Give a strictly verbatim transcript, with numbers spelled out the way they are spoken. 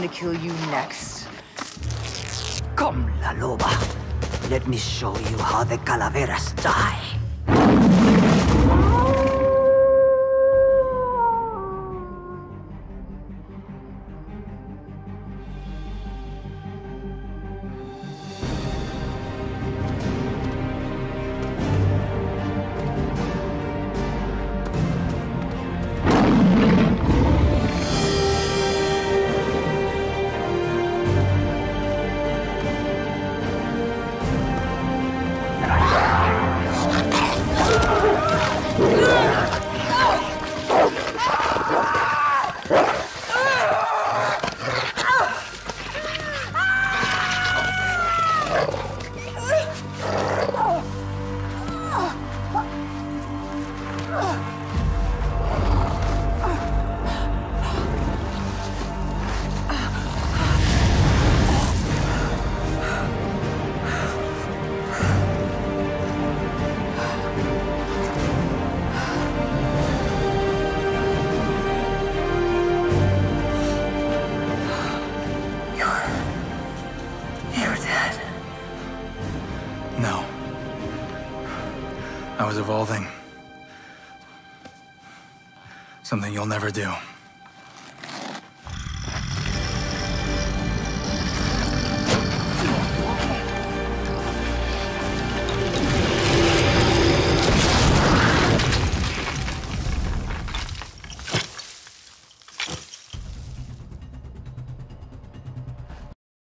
gonna kill you next. Come, La Loba. Let me show you how the calaveras die. No. I was evolving. Something you'll never do.